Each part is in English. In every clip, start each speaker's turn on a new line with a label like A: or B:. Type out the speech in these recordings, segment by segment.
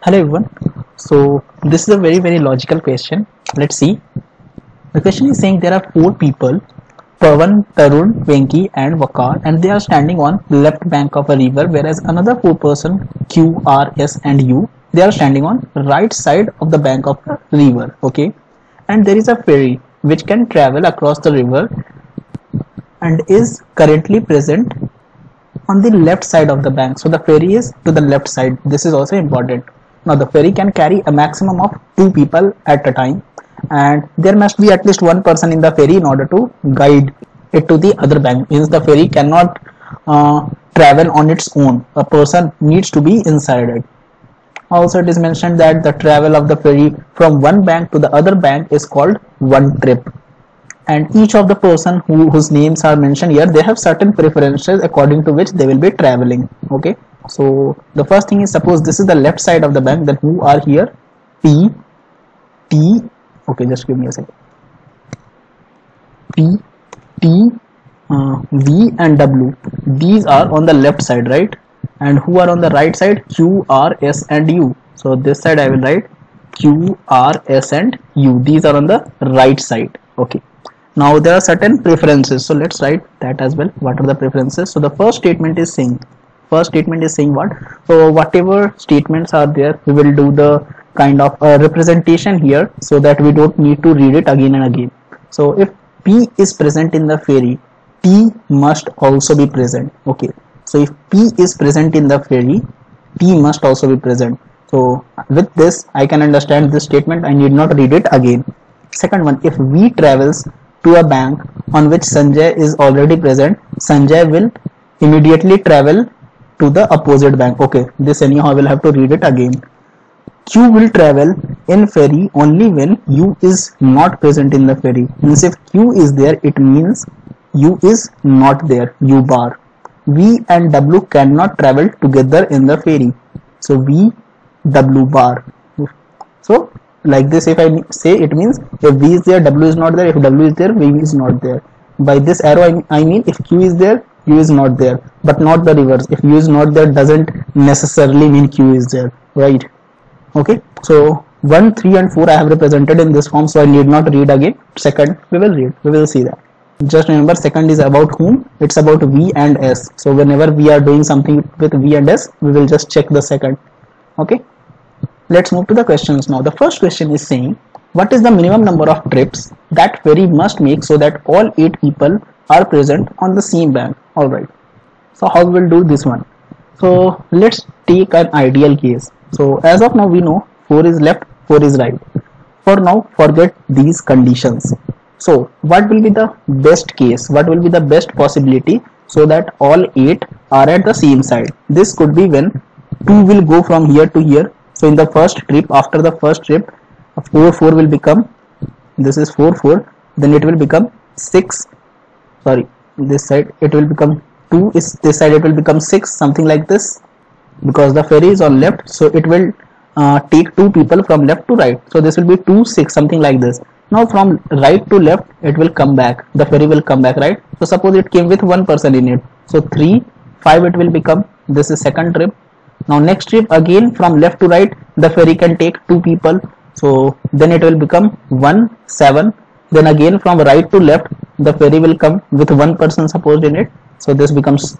A: Hello everyone. So this is a very logical question. Let's see. The question is saying there are four people, Pawan, Tarun, Venki and Vakar, and they are standing on left bank of a river, whereas another four person Q, R, S and U, they are standing on right side of the bank of the river. Okay, and there is a ferry which can travel across the river and is currently present on the left side of the bank. So the ferry is to the left side. This is also important. Now the ferry can carry a maximum of two people at a time, and there must be at least one person in the ferry in order to guide it to the other bank. Means the ferry cannot travel on its own. A person needs to be inside it. Also it is mentioned that the travel of the ferry from one bank to the other bank is called one trip. And each of the person whose names are mentioned here, they have certain preferences according to which they will be traveling. Okay, so the first thing is, suppose this is the left side of the bank, then who are here? P, T, okay, just give me a second. P, T, V and W, these are on the left side, right? And who are on the right side? Q, R, S and U. So this side I will write Q, R, S and U. These are on the right side. Okay. Now there are certain preferences, so let's write that as well. What are the preferences? So the first statement is saying what? So whatever statements are there, we will do the kind of representation here so that we don't need to read it again and again. So if P is present in the ferry, T must also be present. Okay, so if P is present in the ferry, T must also be present. So with this I can understand this statement. I need not read it again. Second one, if V travels to a bank on which Sanjay is already present, Sanjay will immediately travel to the opposite bank. Okay, this anyhow I will have to read it again. Q will travel in ferry only when U is not present in the ferry. Means if Q is there, it means U is not there, U bar. V and W cannot travel together in the ferry, so V, W bar. So like this, if I say, it means if V is there, W is not there. If W is there, V is not there. By this arrow I mean if Q is there, U is not there, but not the reverse. If U is not there, doesn't necessarily mean Q is there, right? Okay, so 1, 3 and 4 I have represented in this form, so I need not read again. Second we will read, we will see that. Just remember, second is about whom? It's about V and S. So whenever we are doing something with V and S, we will just check the second. Okay, let's move to the questions now. The first question is saying, what is the minimum number of trips that ferry must make so that all 8 people are present on the same bank? Alright, so how we will do this one? So let's take an ideal case. So as of now we know 4 is left, 4 is right. For now forget these conditions. So what will be the best case? What will be the best possibility so that all 8 are at the same side? This could be when 2 will go from here to here. So in the first trip, after the first trip, 4 will become, this is 4, then it will become 6, sorry, this side it will become 2, is this side it will become 6, something like this, because the ferry is on left, so it will take 2 people from left to right. So this will be 2, 6, something like this. Now from right to left it will come back, the ferry will come back, right? So suppose it came with 1 person in it, so 3, 5 it will become, this is second trip. Now next trip again from left to right, the ferry can take 2 people, so then it will become 1, 7. Then again from right to left, the ferry will come with 1 person supposed in it, so this becomes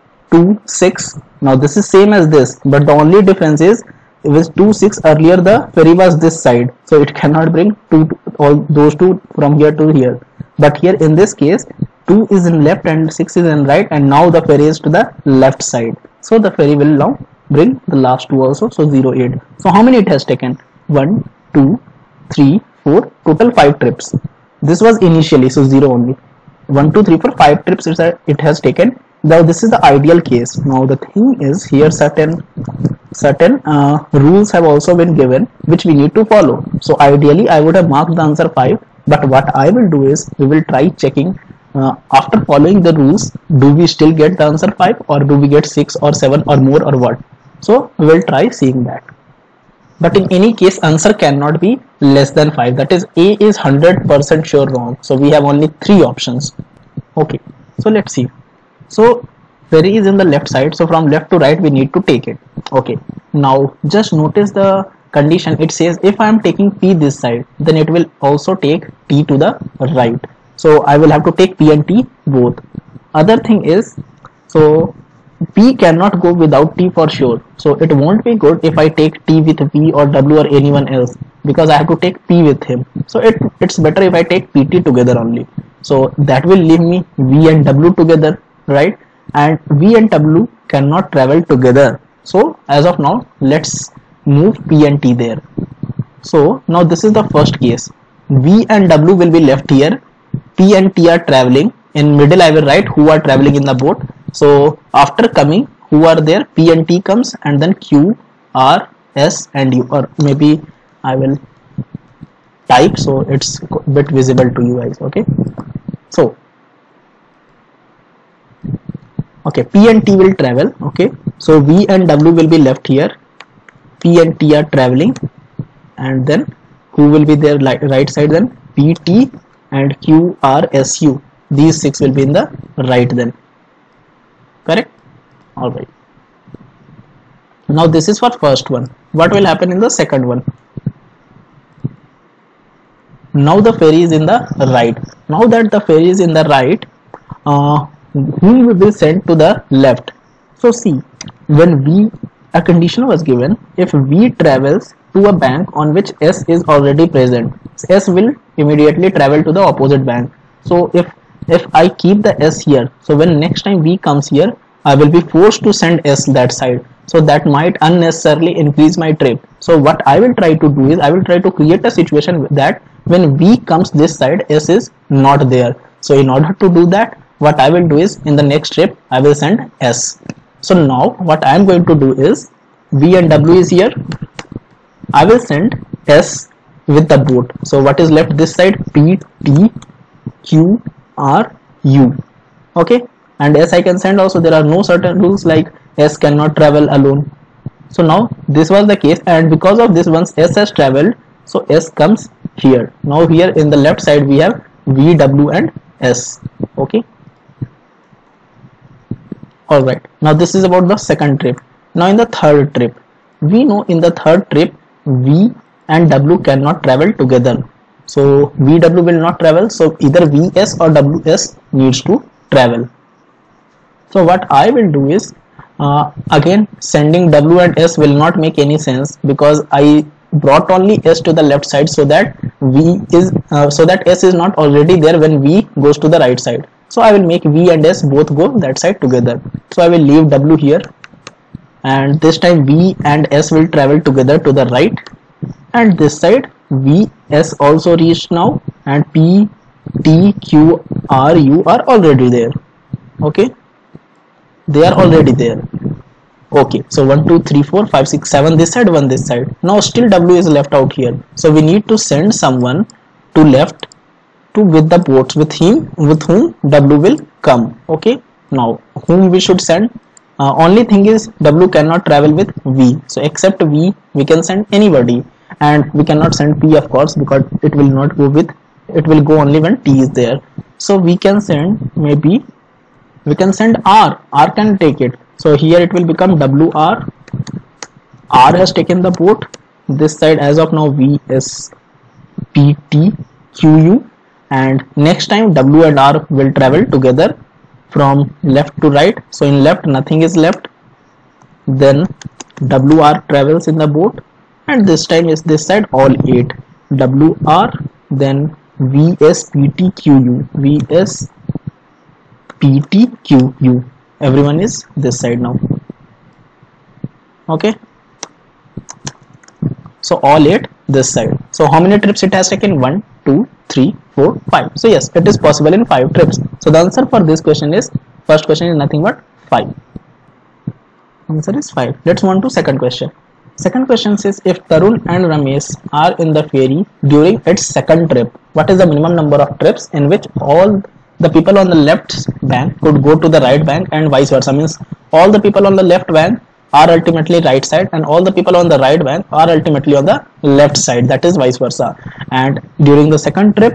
A: 2, 6. Now this is same as this, but the only difference is with 2, 6 earlier the ferry was this side, so it cannot bring all those 2 from here to here. But here in this case 2 is in left and 6 is in right, and now the ferry is to the left side, so the ferry will now bring the last 2 also, so 0, 8. So how many it has taken? 1, 2, 3, 4, total 5 trips. This was initially, so 0 only. 1, 2, 3, 4, 5 trips it has taken. Now this is the ideal case. Now the thing is, here certain rules have also been given which we need to follow. So ideally I would have marked the answer 5, but what I will do is, we will try checking after following the rules, do we still get the answer 5 or do we get 6 or 7 or more or what? So we will try seeing that. But in any case answer cannot be less than 5, that is A is 100% sure wrong. So we have only 3 options. Okay, so let's see. So ferry is in the left side, so from left to right we need to take it. Okay, now just notice the condition. It says if I am taking P this side, then it will also take T to the right. So I will have to take P and T both. Other thing is, so P cannot go without T for sure. So it won't be good if I take T with V or W or anyone else, because I have to take P with him. So it's better if I take PT together only. So that will leave me V and W together, right? And V and W cannot travel together. So as of now, let's move P and T there. So now this is the first case. V and W will be left here. P and T are traveling. In middle I will write who are traveling in the boat. So after coming, who are there? P and T comes, and then Q, R, S and U, or maybe I will type so it's a bit visible to you guys. Okay, so okay, P and T will travel. Okay, so V and W will be left here. P and T are traveling, and then who will be there right side? Then P, T and Q, R, S, U. These six will be in the right then. Correct? Alright. Now this is for first one. What will happen in the second one? Now the ferry is in the right. Now that the ferry is in the right, whom we will send to the left? So see, when a condition was given, if V travels to a bank on which S is already present, S will immediately travel to the opposite bank. So if I keep the S here, so when next time V comes here, I will be forced to send S that side. So that might unnecessarily increase my trip. So what I will try to do is, I will try to create a situation that when V comes this side, S is not there. So in order to do that, what I will do is, in the next trip, I will send S. So now what I am going to do is, V and W is here. I will send S with the boat. So what is left this side? P, T, Q, R, U. Okay, and S I can send also. There are no certain rules like S cannot travel alone. So now this was the case, and because of this, once S has traveled, so S comes here. Now here in the left side we have V, W and S. Okay, alright. Now this is about the second trip. Now in the third trip, we know in the third trip V and W cannot travel together. So VW will not travel, so either VS or WS needs to travel. So what I will do is, again sending W and S will not make any sense, because I brought only S to the left side so that S is not already there when V goes to the right side. So I will make V and S both go that side together. So I will leave W here, and this time V and S will travel together to the right, and this side V, S also reached now, and P, T, Q, R, U are already there. Okay, they are already there. Okay, so 1, 2, 3, 4, 5, 6, 7 this side, 1 this side. Now still W is left out here. So we need to send someone to left with the boats with whom W will come. Okay, now whom we should send? Only thing is W cannot travel with V. So except V, we can send anybody. And we cannot send P, of course, because it will not go with, it will go only when T is there. So we can send, maybe we can send R. R can take it. So here it will become WR. R has taken the boat. This side as of now V, S, P, T, Q, U, and next time W and R will travel together from left to right. So in left nothing is left. Then WR travels in the boat. And this time is this side all 8. WR, then VS, PT, QU, VS, PT, QU. Everyone is this side now. Okay. So all 8 this side. So how many trips it has taken? 1, 2, 3, 4, 5. So yes, it is possible in 5 trips. So the answer for this question is, first question is nothing but 5. Answer is 5. Let's move on to second question. Second question says, if Tarun and Ramesh are in the ferry during its second trip, what is the minimum number of trips in which all the people on the left bank could go to the right bank and vice versa? Means all the people on the left bank are ultimately right side and all the people on the right bank are ultimately on the left side, that is vice versa. And during the second trip,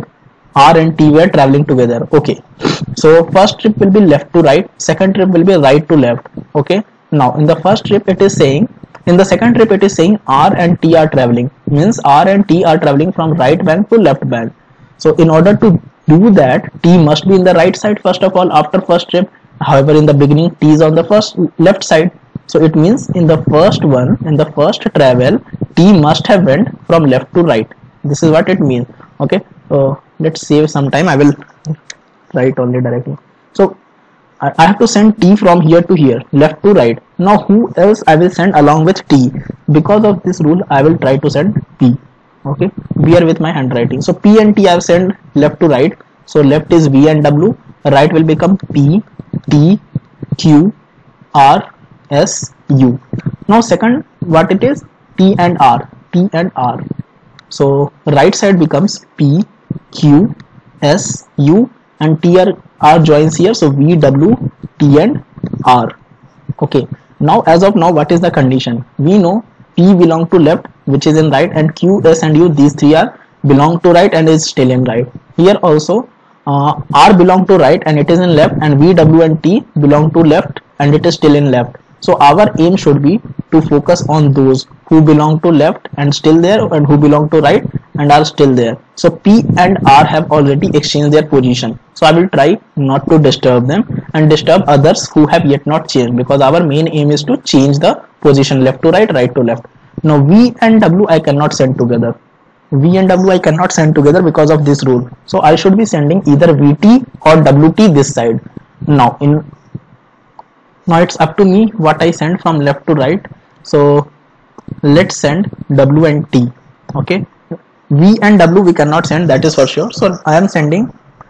A: R and T were traveling together. Okay, so first trip will be left to right, second trip will be right to left. Okay, now in the first trip it is saying, in the second trip it is saying R and T are traveling, means R and T are traveling from right bank to left bank. So in order to do that, T must be in the right side first of all after first trip. However, in the beginning T is on the first left side. So it means in the first one, in the first travel, T must have went from left to right. This is what it means. Okay, so let's save some time. I will write only directly. So I have to send T from here to here, left to right. Now who else I will send along with T? Because of this rule, I will try to send P. Okay, bear with my handwriting. So P and T I have sent left to right. So left is V and W, right will become P, T, Q, R, S, U. Now second, what it is? T and R, T and R. So right side becomes P, Q, S, U, and T R joins here. So V, W, T and R. Okay. Now as of now, what is the condition? We know P belong to left, which is in right, and Q, S and U, these three are belong to right and is still in right. Here also R belong to right and it is in left, and V, W and T belong to left and it is still in left. So our aim should be to focus on those who belong to left and still there, and who belong to right and are still there. So P and R have already exchanged their position. So I will try not to disturb them and disturb others who have yet not changed, because our main aim is to change the position left to right, right to left. Now V and W I cannot send together. V and W I cannot send together because of this rule. So I should be sending either VT or WT this side. Now it's up to me what I send from left to right. So let's send W and T. Okay, V and W we cannot send, that is for sure. So I am sending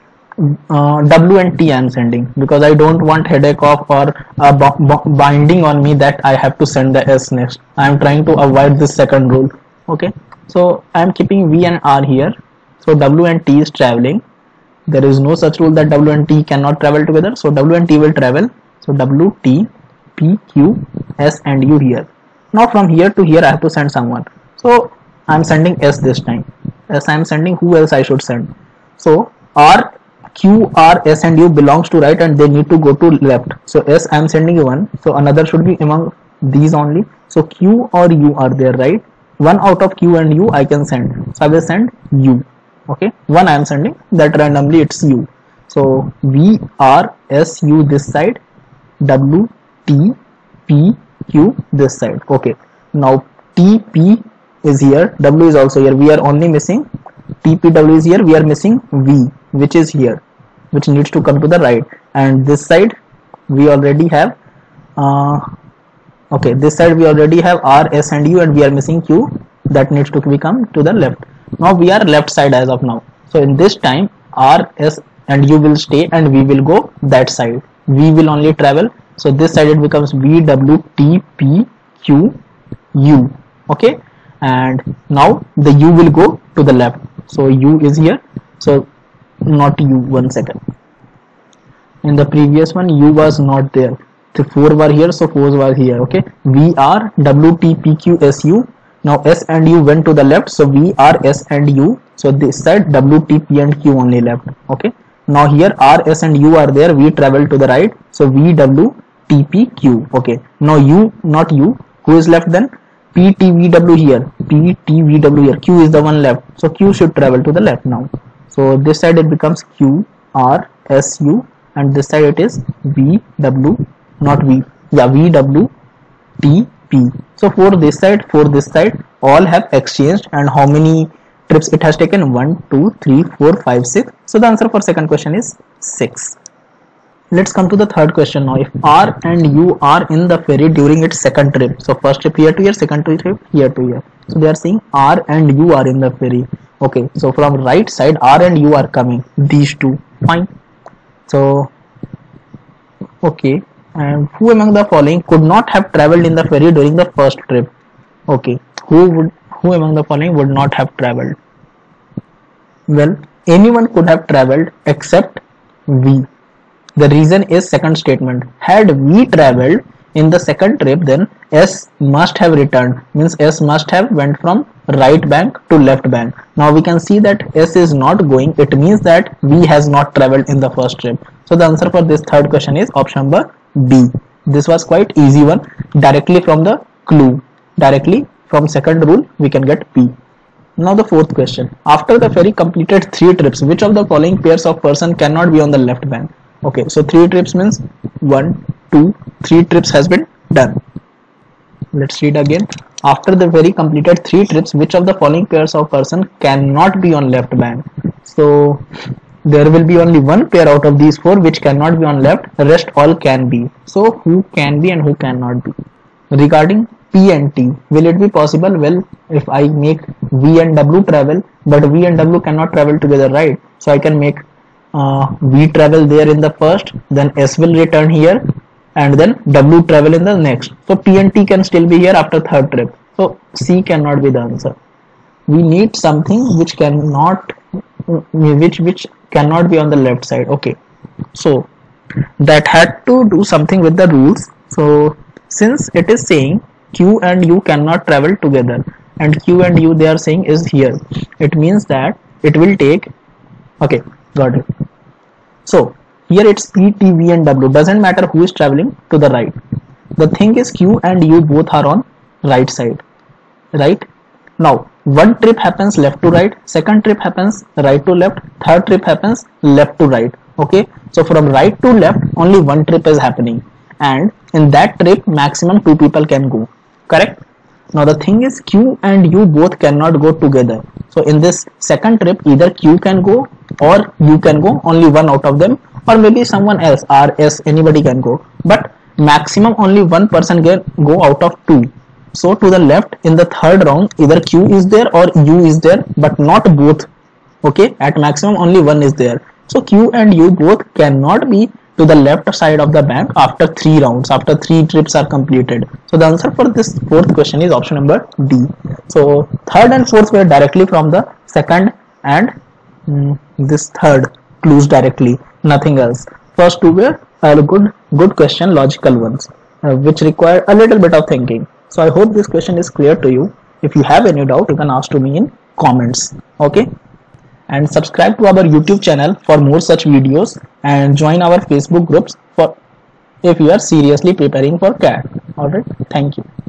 A: W and T I am sending, because I don't want headache of or binding on me that I have to send the S next. I am trying to avoid this second rule. Okay, so I am keeping V and R here. So W and T is traveling. There is no such rule that W and T cannot travel together. So W and T will travel. So W, T, P, Q, S and U here. Now from here to here I have to send someone. So I am sending S this time. S I am sending. Who else I should send? So R, Q, R, S and U belongs to right and they need to go to left. So S I am sending one. So another should be among these only. So Q or U are there, right? One out of Q and U I can send. So I will send U. Okay, one I am sending, that randomly it's U. So V, R, S, U this side, W, T, P, Q this side. Okay, now T, P is here, W is also here. We are only missing T, P, W is here. We are missing V, which is here, which needs to come to the right. And this side we already have okay, this side we already have R, S and U, and we are missing Q, that needs to become to the left. Now we are left side as of now. So in this time R, S and U will stay and we will go that side. V will only travel. So this side it becomes V, W, T, P, Q, U. Okay, and now the U will go to the left. So U is here. So not U, 1 second. In the previous one U was not there. The 4 were here, so 4 were here. Okay, V, R, W, T, P, Q, S, U. Now S and U went to the left. So V, R, S and U. So this side W, T, P and Q only left. Okay, now here R, S and U are there. We travel to the right. So V, W, T, P, Q. Okay, now U, not U. Who is left then? P, T, V, W here. P, T, V, W here. Q is the one left. So Q should travel to the left now. So this side it becomes Q, R, S, U, and this side it is V, W, not V. Yeah, V, W, T, P. So for this side, all have exchanged. And how many trips it has taken? 1, 2, 3, 4, 5, 6. So the answer for second question is 6. Let's come to the third question now. If R and U are in the ferry during its second trip, so first trip here to here, second trip here to here. So they are saying R and U are in the ferry. Okay, so from right side R and U are coming, these two. Fine. So okay, and who among the following could not have traveled in the ferry during the first trip? Okay, who among the following would not have traveled? Well, anyone could have traveled except V. The reason is second statement. Had V traveled in the second trip, then S must have returned, means S must have went from right bank to left bank. Now we can see that S is not going. It means that V has not traveled in the first trip. So the answer for this third question is option number B. This was quite easy one. Directly from the clue, directly from second rule, we can get P. Now the fourth question. After the ferry completed 3 trips, which of the following pairs of person cannot be on the left bank? Okay, so 3 trips means 1, 2, 3 trips has been done. Let's read again. After the ferry completed 3 trips, which of the following pairs of person cannot be on left bank? So there will be only one pair out of these 4 which cannot be on left, the rest all can be. So who can be and who cannot be? Regarding P and T, will it be possible? Well, if I make V and W travel, but V and W cannot travel together, right? So I can make V travel there in the first, then S will return here, and then W travel in the next. So P and T can still be here after third trip. So C cannot be the answer. We need something which cannot, which cannot be on the left side. Okay, so that had to do something with the rules. So since it is saying Q and U cannot travel together, and Q and U they are saying is here, it means that it will take, okay, got it. So here it's P, T, V and W, doesn't matter who is traveling to the right. The thing is Q and U both are on right side, right? Now one trip happens left to right, second trip happens right to left, third trip happens left to right. Okay, so from right to left only one trip is happening, and in that trip maximum 2 people can go, correct? Now the thing is Q and U both cannot go together. So in this second trip either Q can go or U can go, only one out of them, or maybe someone else, R, S, anybody can go, but maximum only one person can go out of 2. So to the left in the third round either Q is there or U is there, but not both. Okay, at maximum only one is there. So Q and U both cannot be to the left side of the bank after 3 rounds, after 3 trips are completed. So the answer for this fourth question is option number D. So third and fourth were directly from the second and this third clues directly, nothing else. First 2 were good question, logical ones, which require a little bit of thinking. So I hope this question is clear to you. If you have any doubt, you can ask to me in comments. Okay, and subscribe to our YouTube channel for more such videos, and join our Facebook groups for if you are seriously preparing for CAT. Alright, thank you.